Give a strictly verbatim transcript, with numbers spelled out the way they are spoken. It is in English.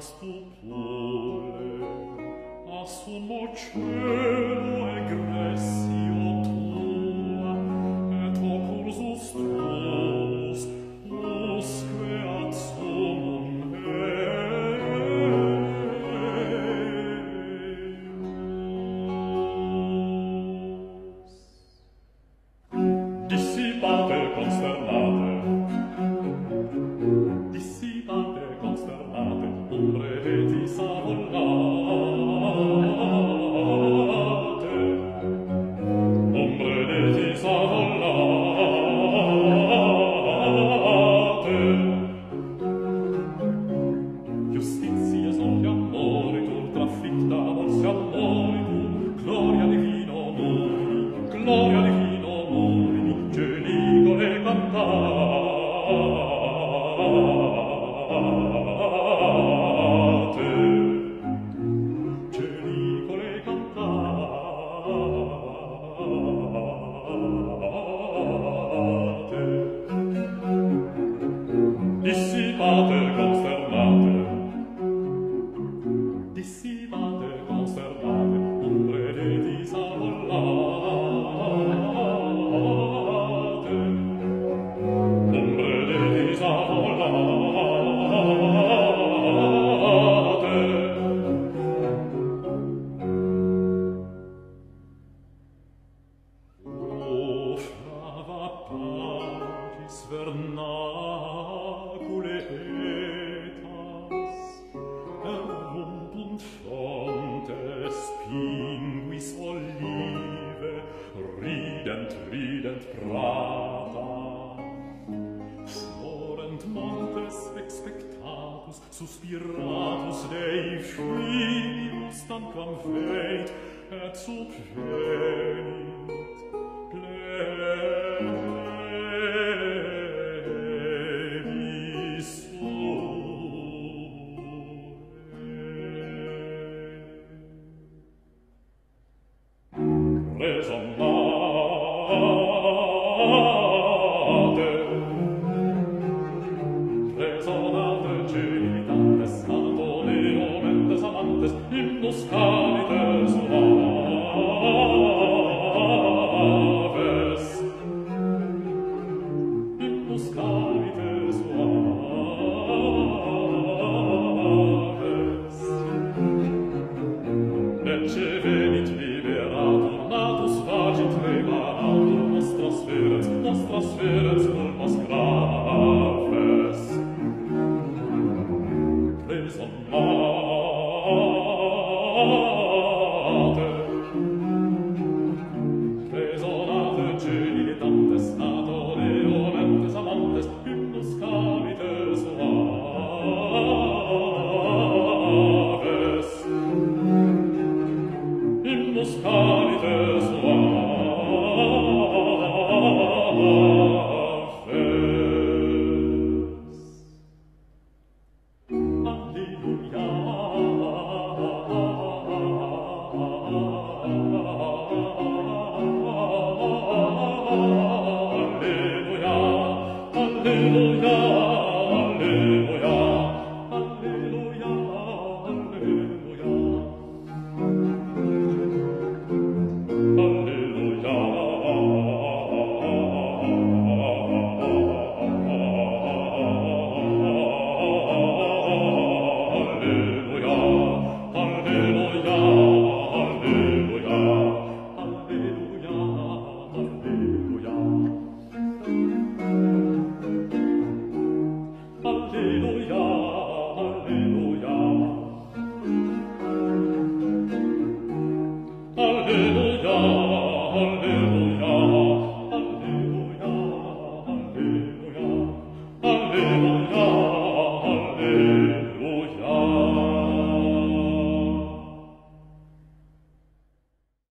stupore, a sumo cielo egressio tua, et ocursus tuus, usque ad sumum eus. Dissipate consternate, dissipate consternate, umbre vetis avollate, umbre vetis avollate. Justitias non gli amori, tur trafficta volsi amoritum, gloria divino nomini, gloria divino nomini, genicole cantate, genicole cantate. Dissipate consternate, dissipate consternate, umbre vetis avollate, umbre vetis avollate. O frava pacis vernacule etas, errumpunt fontes pinguis olive, rident, rident prata. Florent montes expectatus, suspiratus Dei filius tanquam veit, et subvenit plebis sue. Resonate, resonate, genitates, Antonio, mentes amantes, hymnus calite,